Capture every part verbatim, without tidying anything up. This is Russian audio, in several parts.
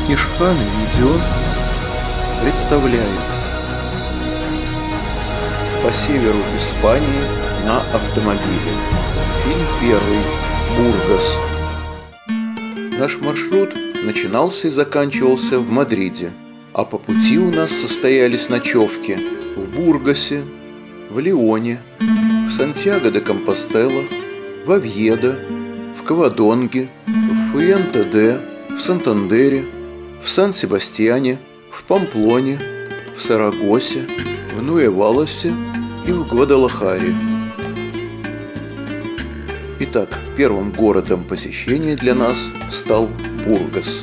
Книжхан Видео представляет «По северу Испании на автомобиле». Фильм первый. Бургас. Наш маршрут начинался и заканчивался в Мадриде, а по пути у нас состоялись ночевки в Бургасе, в Лионе, в Сантьяго-де-Компостела, в Овьедо, в Кавадонге, в Фуэнте-де, в Сантандере, в Сан-Себастьяне, в Памплоне, в Сарагосе, в Нуэвалосе и в Гвадалахаре. Итак, первым городом посещения для нас стал Бургас.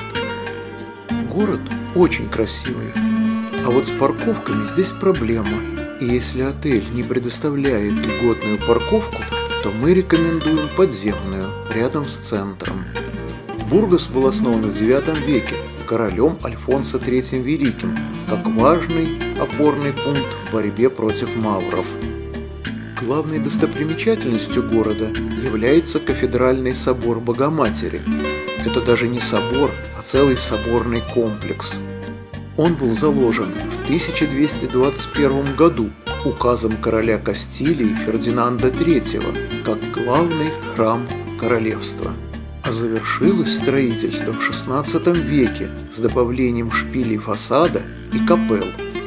Город очень красивый, а вот с парковками здесь проблема. И если отель не предоставляет льготную парковку, то мы рекомендуем подземную, рядом с центром. Бургас был основан в девятом веке королем Альфонсо третьим Великим, как важный опорный пункт в борьбе против мавров. Главной достопримечательностью города является кафедральный собор Богоматери. Это даже не собор, а целый соборный комплекс. Он был заложен в тысяча двести двадцать первом году указом короля Кастилии Фердинанда третьего как главный храм королевства. А завершилось строительство в шестнадцатом веке с добавлением шпилей фасада и капелл.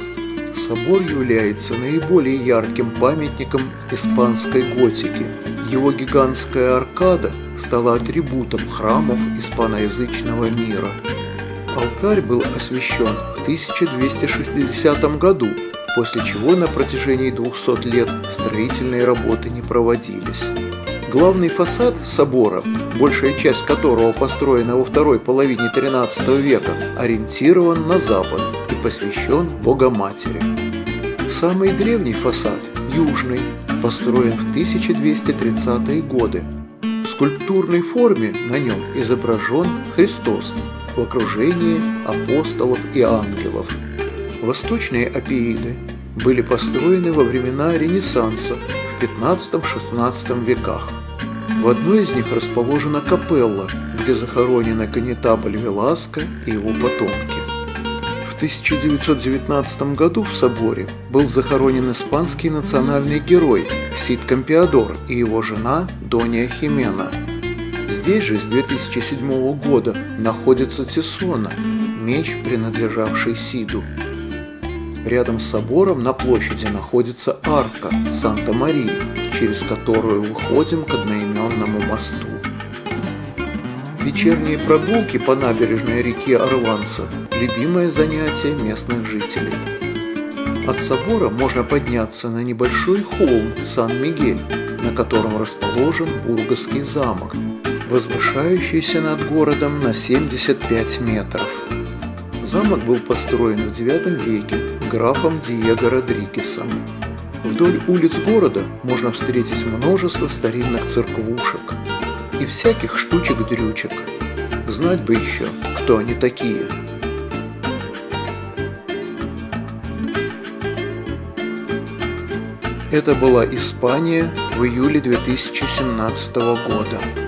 Собор является наиболее ярким памятником испанской готики. Его гигантская аркада стала атрибутом храмов испаноязычного мира. Алтарь был освящен в тысяча двести шестидесятом году, после чего на протяжении двухсот лет строительные работы не проводились. Главный фасад собора, большая часть которого построена во второй половине тринадцатого века, ориентирован на запад и посвящен Богоматери. Самый древний фасад, южный, построен в тысяча двести тридцатые годы. В скульптурной форме на нем изображен Христос в окружении апостолов и ангелов. Восточные апеиды были построены во времена Ренессанса в пятнадцатом-шестнадцатом веках. В одной из них расположена капелла, где захоронены конетабль Веласко и его потомки. В тысяча девятьсот девятнадцатом году в соборе был захоронен испанский национальный герой Сид Кампеадор и его жена Донья Химена. Здесь же с две тысячи седьмого года находится Тесона, меч, принадлежавший Сиду. Рядом с собором на площади находится арка Санта-Марии, через которую выходим к одноименному мосту. Вечерние прогулки по набережной реки Орланса – любимое занятие местных жителей. От собора можно подняться на небольшой холм Сан-Мигель, на котором расположен Бургасский замок, возвышающийся над городом на семьдесят пять метров. Замок был построен в девятом веке графом Диего Родригесом. Вдоль улиц города можно встретить множество старинных церквушек и всяких штучек-дрючек. Знать бы еще, кто они такие. Это была Испания в июле две тысячи семнадцатого года.